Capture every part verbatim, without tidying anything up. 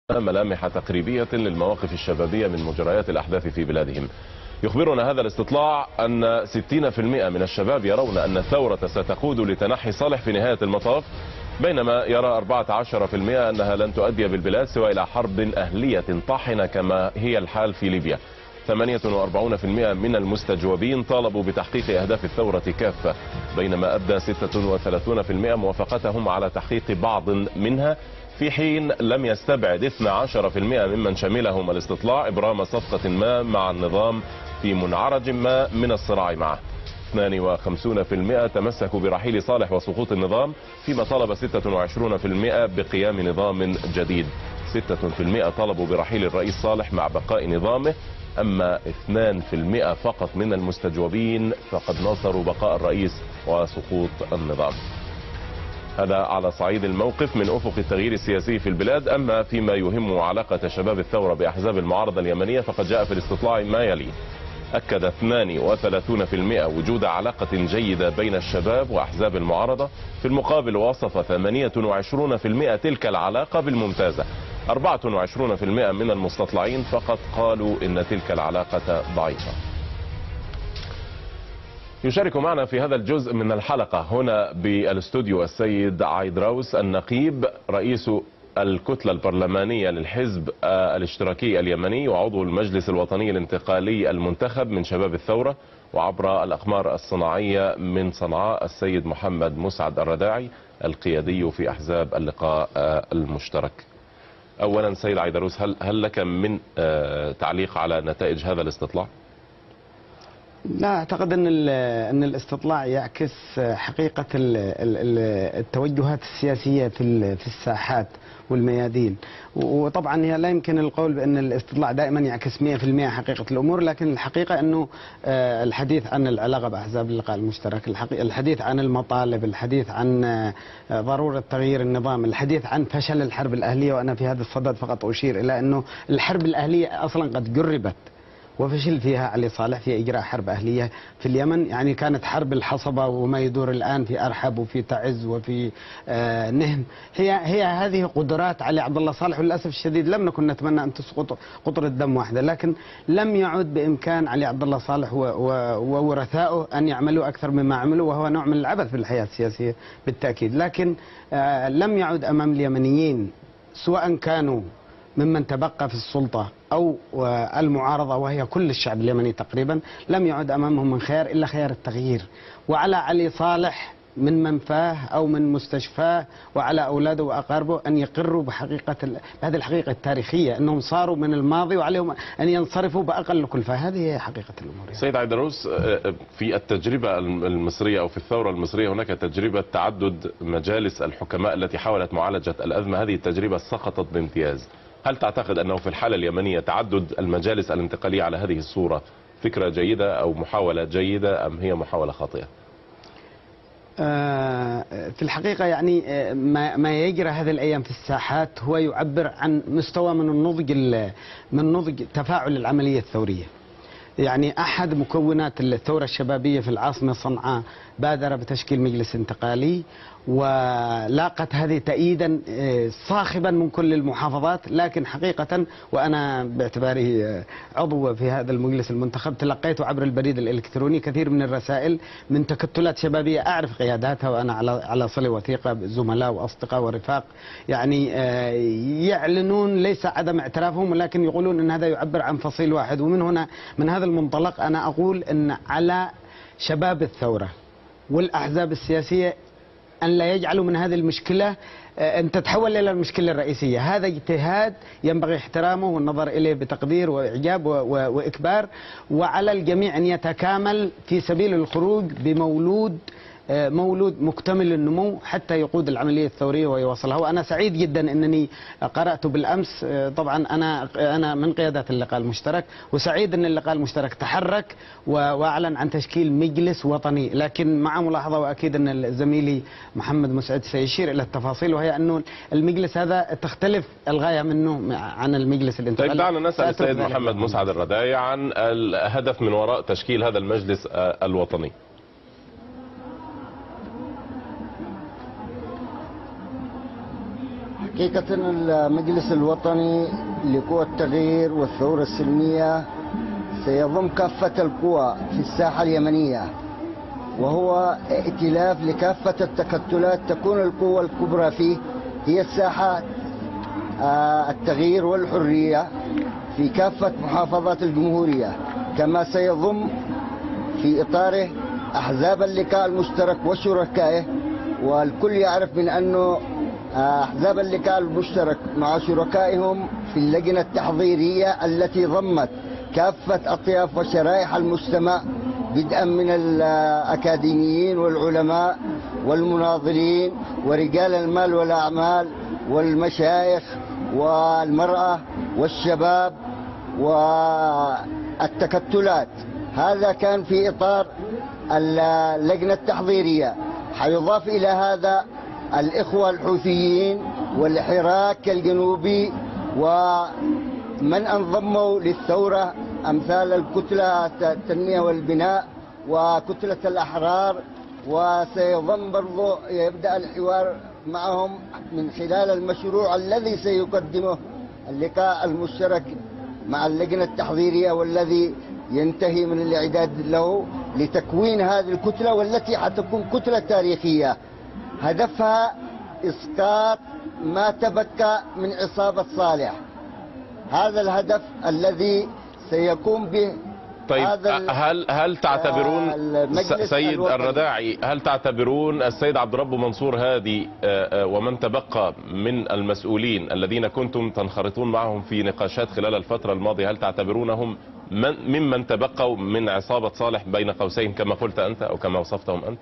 ملامح تقريبية للمواقف الشبابية من مجريات الأحداث في بلادهم. يخبرنا هذا الاستطلاع أن ستين بالمئة من الشباب يرون أن الثورة ستقود لتنحي صالح في نهاية المطاف، بينما يرى أربعة عشر بالمئة أنها لن تؤدي بالبلاد سوى إلى حرب أهلية طاحنة كما هي الحال في ليبيا. ثمانية وأربعين بالمئة من المستجوبين طالبوا بتحقيق أهداف الثورة كافة، بينما أبدى ستة وثلاثين بالمئة موافقتهم على تحقيق بعض منها، في حين لم يستبعد اثني عشر بالمئة ممن شملهم الاستطلاع إبرام صفقة ما مع النظام في منعرج ما من الصراع معه. اثنين وخمسين بالمئة تمسكوا برحيل صالح وسقوط النظام، فيما طلب ستة وعشرين بالمئة بقيام نظام جديد. ستة بالمئة طلبوا برحيل الرئيس صالح مع بقاء نظامه، أما اثنين بالمئة فقط من المستجوبين فقد ناصروا بقاء الرئيس وسقوط النظام. هذا على صعيد الموقف من أفق التغيير السياسي في البلاد. أما فيما يهم علاقة شباب الثورة بأحزاب المعارضة اليمنية فقد جاء في الاستطلاع ما يلي: أكد اثنين وثلاثين بالمئة وجود علاقة جيدة بين الشباب وأحزاب المعارضة، في المقابل وصف ثمانية وعشرين بالمئة تلك العلاقة بالممتازة. أربعة وعشرين بالمئة من المستطلعين فقط قالوا إن تلك العلاقة ضعيفة. يشارك معنا في هذا الجزء من الحلقة هنا بالاستوديو السيد عيدروس النقيب، رئيس الكتلة البرلمانية للحزب الاشتراكي اليمني وعضو المجلس الوطني الانتقالي المنتخب من شباب الثورة، وعبر الأقمار الصناعية من صنعاء السيد محمد مسعد الرداعي القيادي في أحزاب اللقاء المشترك. أولا سيد عيدروس، هل هل لك من تعليق على نتائج هذا الاستطلاع؟ لا أعتقد أن أن الاستطلاع يعكس حقيقة التوجهات السياسية في في الساحات والميادين، وطبعا هي لا يمكن القول بأن الاستطلاع دائما يعكس مئة بالمئة حقيقة الأمور، لكن الحقيقة أنه الحديث عن العلاقة بأحزاب اللقاء المشترك، الحديث عن المطالب، الحديث عن ضرورة تغيير النظام، الحديث عن فشل الحرب الأهلية، وأنا في هذا الصدد فقط أشير إلى أنه الحرب الأهلية أصلا قد جربت وفشل فيها علي صالح في إجراء حرب أهلية في اليمن. يعني كانت حرب الحصبة وما يدور الآن في أرحب وفي تعز وفي آه نهم، هي هي هذه قدرات علي عبد الله صالح، وللأسف الشديد لم نكن نتمنى أن تسقط قطرة دم واحدة، لكن لم يعد بإمكان علي عبد الله صالح وورثائه أن يعملوا أكثر مما عملوا، وهو نوع من العبث في الحياة السياسية بالتأكيد. لكن آه لم يعد أمام اليمنيين، سواء كانوا ممن تبقى في السلطة أو المعارضة وهي كل الشعب اليمني تقريبا، لم يعد أمامهم من خيار إلا خيار التغيير. وعلى علي صالح من منفاه أو من مستشفاه وعلى أولاده وأقاربه أن يقروا بحقيقة هذه الحقيقة التاريخية، أنهم صاروا من الماضي وعليهم أن ينصرفوا بأقل كلفة. هذه هي حقيقة الأمور يعني. سيد عيدروس، في التجربة المصرية أو في الثورة المصرية هناك تجربة تعدد مجالس الحكماء التي حاولت معالجة الأزمة، هذه التجربة سقطت بامتياز. هل تعتقد أنه في الحالة اليمنية تعدد المجالس الانتقالية على هذه الصورة فكرة جيدة أو محاولة جيدة، أم هي محاولة خاطئة؟ في الحقيقة يعني ما يجرى هذه الأيام في الساحات هو يعبر عن مستوى من النضج من نضج تفاعل العملية الثورية. يعني أحد مكونات الثورة الشبابية في العاصمة صنعاء بادر بتشكيل مجلس انتقالي، ولاقت هذه تأييدا صاخبا من كل المحافظات، لكن حقيقة وأنا باعتباري عضو في هذا المجلس المنتخب تلقيت عبر البريد الإلكتروني كثير من الرسائل من تكتلات شبابية أعرف قياداتها، وأنا على على صلة وثيقة بزملاء وأصدقاء ورفاق، يعني يعلنون ليس عدم اعترافهم ولكن يقولون أن هذا يعبر عن فصيل واحد. ومن هنا من هذا المنطلق أنا أقول أن على شباب الثورة والأحزاب السياسية أن لا يجعلوا من هذه المشكلة أن تتحول إلى المشكلة الرئيسية. هذا اجتهاد ينبغي احترامه والنظر إليه بتقدير وإعجاب وإكبار، وعلى الجميع أن يتكامل في سبيل الخروج بمولود مولود مكتمل النمو حتى يقود العملية الثورية ويوصلها. وأنا سعيد جدا أنني قرأت بالأمس، طبعا أنا أنا من قيادات اللقاء المشترك، وسعيد أن اللقاء المشترك تحرك وأعلن عن تشكيل مجلس وطني، لكن مع ملاحظة، وأكيد أن زميلي محمد مسعد سيشير إلى التفاصيل، وهي أنه المجلس هذا تختلف الغاية منه عن المجلس الانتقالي. طيب دعنا نسأل السيد محمد مسعد الرداعي عن الهدف من وراء تشكيل هذا المجلس الوطني. حقيقة المجلس الوطني لقوى التغيير والثورة السلمية سيضم كافة القوى في الساحة اليمنية، وهو ائتلاف لكافة التكتلات تكون القوة الكبرى فيه هي الساحة التغيير والحرية في كافة محافظات الجمهورية، كما سيضم في إطاره أحزاب اللقاء المشترك وشركائه. والكل يعرف من أنه أحزاب اللقاء المشترك مع شركائهم في اللجنة التحضيرية التي ضمت كافة أطياف وشرائح المجتمع، بدءا من الأكاديميين والعلماء والمناضلين ورجال المال والأعمال والمشايخ والمرأة والشباب والتكتلات. هذا كان في إطار اللجنة التحضيرية. حيضاف إلى هذا الإخوة الحوثيين والحراك الجنوبي ومن انضموا للثورة أمثال الكتلة التنمية والبناء وكتلة الأحرار، وسيضم برضو يبدأ الحوار معهم من خلال المشروع الذي سيقدمه اللقاء المشترك مع اللجنة التحضيرية، والذي ينتهي من الإعداد له لتكوين هذه الكتلة، والتي حتكون كتلة تاريخية هدفها إسقاط ما تبقى من عصابة صالح. هذا الهدف الذي سيقوم به. طيب هل هل تعتبرون سيد الوطني. الرداعي، هل تعتبرون السيد عبد الرب منصور هادي ومن تبقى من المسؤولين الذين كنتم تنخرطون معهم في نقاشات خلال الفترة الماضية، هل تعتبرونهم من ممن تبقوا من عصابة صالح بين قوسين كما قلت أنت أو كما وصفتهم أنت؟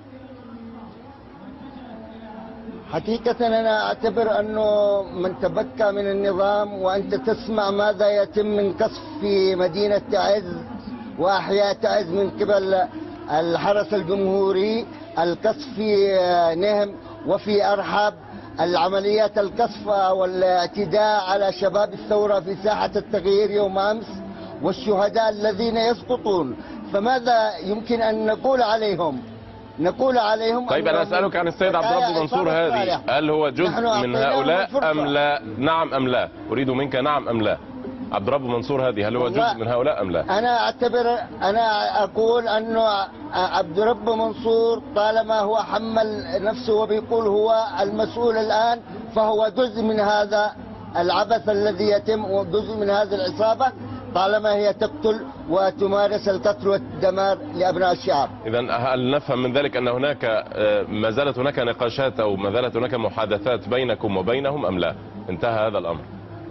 حقيقة أنا أعتبر أنه من تبقى من النظام، وأنت تسمع ماذا يتم من قصف في مدينة تعز وأحياء تعز من قبل الحرس الجمهوري، القصف في نهم وفي أرحب، العمليات القصف والاعتداء على شباب الثورة في ساحة التغيير يوم أمس، والشهداء الذين يسقطون. فماذا يمكن أن نقول عليهم؟ نقول عليهم. طيب أنا أسألك عن السيد عبد الرب منصور هادي، هل هو جزء من هؤلاء أم لا؟ نعم أم لا؟ أريد منك نعم أم لا؟ عبد الرب منصور هادي هل هو جزء من هؤلاء أم لا؟ أنا أعتبر أنا أقول أنه عبد الرب منصور طالما هو حمل نفسه وبيقول هو المسؤول الآن، فهو جزء من هذا العبث الذي يتم وجزء من هذه العصابة، طالما هي تقتل وتمارس القتل والدمار لأبناء الشعب. إذن هل نفهم من ذلك أن هناك ما زالت هناك نقاشات أو ما زالت هناك محادثات بينكم وبينهم أم لا؟ انتهى هذا الأمر؟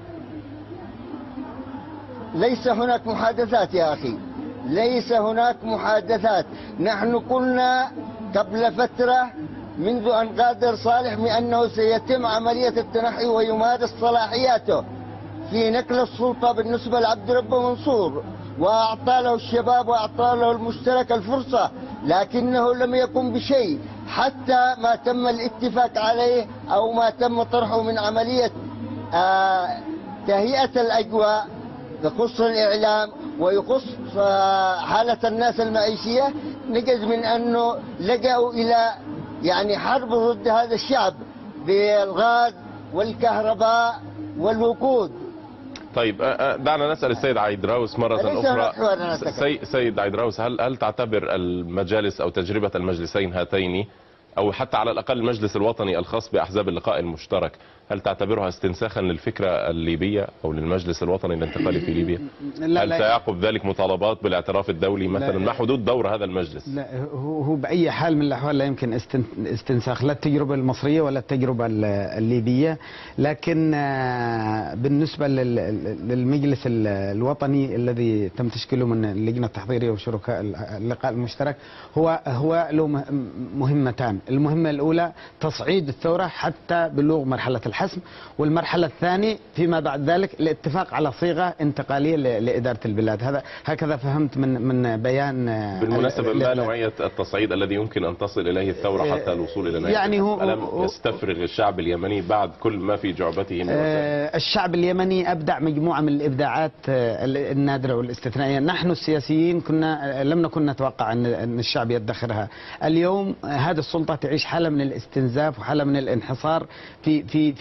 ليس هناك محادثات يا أخي، ليس هناك محادثات. نحن قلنا قبل فترة منذ أن غادر صالح بأنه سيتم عملية التنحي ويمارس صلاحياته في نقل السلطة بالنسبة لعبد الرب منصور، وأعطى له الشباب وأعطى له المشترك الفرصة، لكنه لم يقم بشيء حتى ما تم الاتفاق عليه أو ما تم طرحه من عملية آه تهيئة الأجواء يخص الإعلام ويخص آه حالة الناس المعيشية. نجد من أنه لجأوا إلى يعني حرب ضد هذا الشعب بالغاز والكهرباء والوقود. طيب دعنا نسأل السيد عيدراوس مرة أخرى. سي سيد عيدراوس، هل هل تعتبر المجالس أو تجربة المجلسين هاتين أو حتى على الأقل المجلس الوطني الخاص بأحزاب اللقاء المشترك، هل تعتبرها استنساخا للفكرة الليبية أو للمجلس الوطني الانتقالي في ليبيا؟ لا هل لا سيعقب ذلك مطالبات بالاعتراف الدولي مثلا؟ ما حدود دور هذا المجلس؟ لا هو بأي حال من الأحوال لا يمكن استنساخ لا التجربة المصرية ولا التجربة الليبية، لكن بالنسبة للمجلس الوطني الذي تم تشكيله من اللجنة التحضيرية وشركاء اللقاء المشترك هو هو له مهمتان. المهمة الأولى تصعيد الثورة حتى بلوغ مرحلة الحسم، والمرحلة الثانية فيما بعد ذلك الاتفاق على صيغة انتقالية لإدارة البلاد. هذا هكذا فهمت من من بيان. بالمناسبة ما نوعية التصعيد الذي يمكن أن تصل إليه الثورة حتى الوصول إلى نهاية؟ يعني هو ألم يستفرغ الشعب اليمني بعد كل ما في جعبته من آه الشعب اليمني أبدع مجموعة من الإبداعات النادرة والاستثنائية. نحن السياسيين كنا لم نكن نتوقع أن الشعب يدخرها. اليوم هذه السلطة تعيش حالة من الاستنزاف وحالة من الانحصار في في في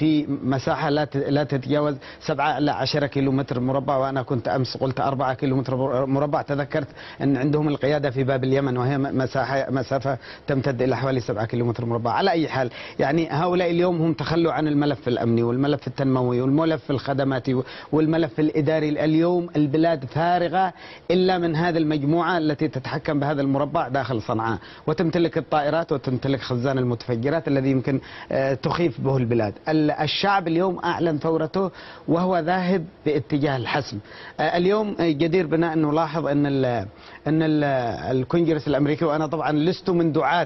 في مساحة لا لا تتجاوز سبعة إلى عشرة كيلو متر مربع، وأنا كنت أمس قلت أربعة كيلو متر مربع. تذكرت أن عندهم القيادة في باب اليمن وهي مساحة مسافة تمتد إلى حوالي سبعة كيلو متر مربع. على أي حال يعني هؤلاء اليوم هم تخلوا عن الملف الأمني والملف التنموي والملف الخدماتي والملف الإداري. اليوم البلاد فارغة إلا من هذه المجموعة التي تتحكم بهذا المربع داخل صنعاء، وتمتلك الطائرات وتمتلك خزان المتفجرات الذي يمكن تخيف به البلاد. الشعب اليوم أعلن ثورته وهو ذاهب باتجاه الحسم. اليوم جدير بنا أن نلاحظ أن ال أن ال الكونجرس الأمريكي، وأنا طبعا لست من دعاة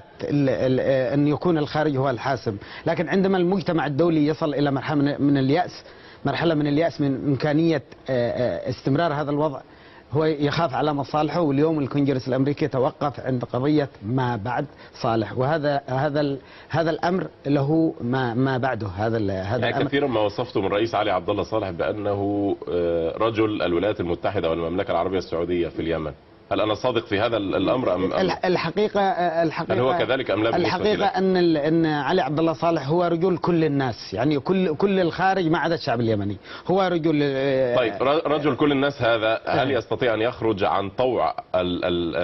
أن يكون الخارج هو الحاسم، لكن عندما المجتمع الدولي يصل إلى مرحلة من اليأس مرحلة من اليأس من إمكانية استمرار هذا الوضع، هو يخاف على مصالحه. واليوم الكونجرس الامريكي توقف عند قضيه ما بعد صالح، وهذا هذا هذا الامر له ما ما بعده. هذا هذا يعني الامر كثيرا ما وصفته من الرئيس علي عبد الله صالح بانه رجل الولايات المتحده والمملكه العربيه السعوديه في اليمن. هل انا صادق في هذا الامر ام الحقيقه الحقيقه هل هو كذلك ام لا؟ الحقيقه ان ان علي عبد الله صالح هو رجل كل الناس، يعني كل كل الخارج ما عدا الشعب اليمني، هو رجل. طيب رجل كل الناس هذا هل يستطيع ان يخرج عن طوع ال ال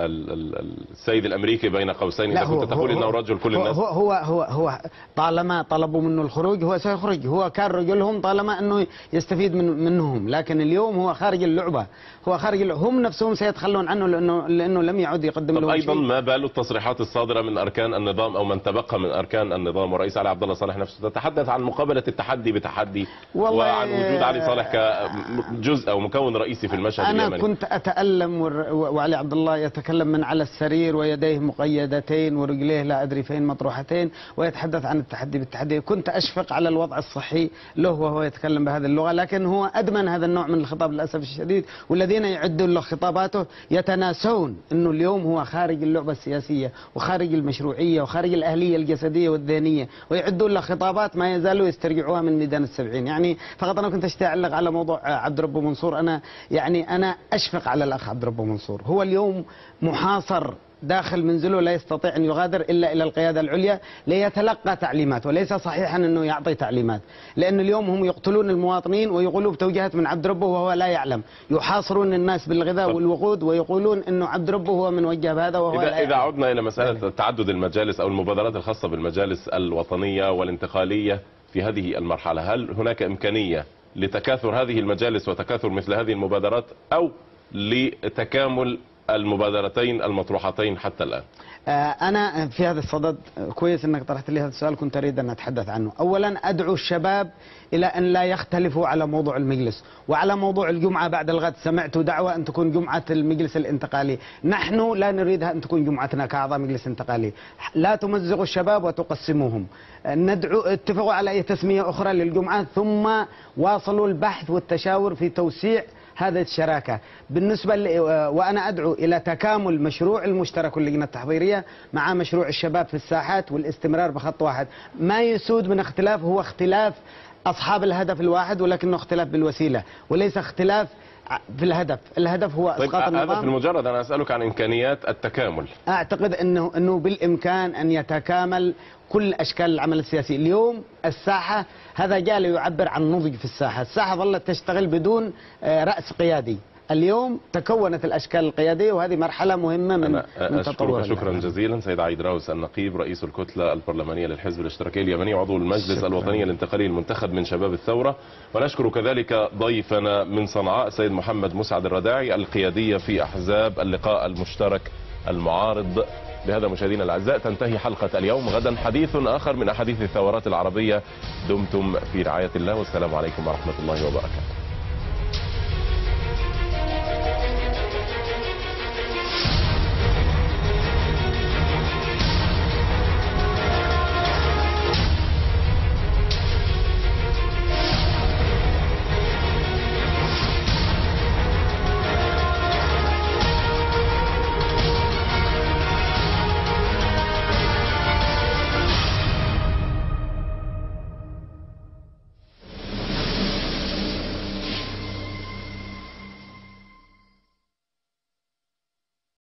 ال السيد الامريكي بين قوسين اذا كنت تقول انه رجل كل الناس؟ هو هو هو هو طالما طلبوا منه الخروج هو سيخرج، هو كان رجلهم طالما انه يستفيد من منهم، لكن اليوم هو خارج اللعبه، هو خارج اللعبة. هم نفسهم سيتخلون عنه لانه لانه لم يعد يقدم لهم ايضا شيء. ما بال التصريحات الصادره من اركان النظام او من تبقى من اركان النظام والرئيس علي عبد الله صالح نفسه تتحدث عن مقابله التحدي بتحدي وعن وجود علي صالح كجزء او مكون رئيسي في المشهد أنا اليمني. انا كنت اتالم وعلي عبد الله يتكلم من على السرير ويديه مقيدتين ورجليه لا ادري فين مطروحتين ويتحدث عن التحدي بالتحدي. كنت اشفق على الوضع الصحي له وهو يتكلم بهذه اللغه، لكن هو ادمن هذا النوع من الخطاب للاسف الشديد، والذين يعدون له خطاباته يتناسون انه اليوم هو خارج اللعبه السياسيه وخارج المشروعيه وخارج الاهليه الجسديه والذهنيه، ويعدون له خطابات ما يزالوا يسترجعوها من ميدان السبعين. يعني فقط انا كنت اشتاق اعلق على موضوع عبد ربه منصور. انا يعني انا اشفق على الاخ عبد ربه منصور، هو اليوم محاصر داخل منزله لا يستطيع أن يغادر إلا إلى القيادة العليا ليتلقى تعليمات، وليس صحيحا أنه يعطي تعليمات، لأن اليوم هم يقتلون المواطنين ويقولوا بتوجيهات من عبد ربه وهو لا يعلم، يحاصرون الناس بالغذاء والوقود ويقولون أنه عبد ربه هو من وجه بهذا وهو إذا, لا يعلم. إذا عدنا إلى مسألة تعدد المجالس أو المبادرات الخاصة بالمجالس الوطنية والانتقالية في هذه المرحلة، هل هناك إمكانية لتكاثر هذه المجالس وتكاثر مثل هذه المبادرات أو لتكامل المبادرتين المطروحتين حتى الآن؟ أنا في هذا الصدد كويس أنك طرحت لي هذا السؤال، كنت أريد أن أتحدث عنه. أولا أدعو الشباب إلى أن لا يختلفوا على موضوع المجلس وعلى موضوع الجمعة بعد الغد. سمعت دعوة أن تكون جمعة المجلس الانتقالي، نحن لا نريدها أن تكون جمعتنا كأعضاء مجلس انتقالي. لا تمزقوا الشباب وتقسموهم، ندعو اتفقوا على أي تسمية أخرى للجمعة ثم واصلوا البحث والتشاور في توسيع هذه الشراكة. بالنسبة ل... وأنا أدعو إلى تكامل مشروع المشترك واللجنة التحضيرية مع مشروع الشباب في الساحات والاستمرار بخط واحد. ما يسود من اختلاف هو اختلاف أصحاب الهدف الواحد، ولكنه اختلاف بالوسيلة وليس اختلاف في الهدف. الهدف هو طيب اسقاط النظام. هذا في المجرد انا اسالك عن امكانيات التكامل. اعتقد انه انه بالامكان ان يتكامل كل اشكال العمل السياسي. اليوم الساحه هذا جاء ليعبر عن نضج في الساحه، الساحه ظلت تشتغل بدون راس قيادي. اليوم تكونت الاشكال القياديه وهذه مرحله مهمه من من تطور. شكرا جزيلا سيد عيد راوس النقيب رئيس الكتله البرلمانيه للحزب الاشتراكي اليمني وعضو المجلس الوطني الانتقالي المنتخب من شباب الثوره، ونشكر كذلك ضيفنا من صنعاء سيد محمد مسعد الرداعي القياديه في احزاب اللقاء المشترك المعارض. بهذا مشاهدينا الاعزاء تنتهي حلقه اليوم، غدا حديث اخر من احاديث الثورات العربيه. دمتم في رعايه الله والسلام عليكم ورحمه الله وبركاته.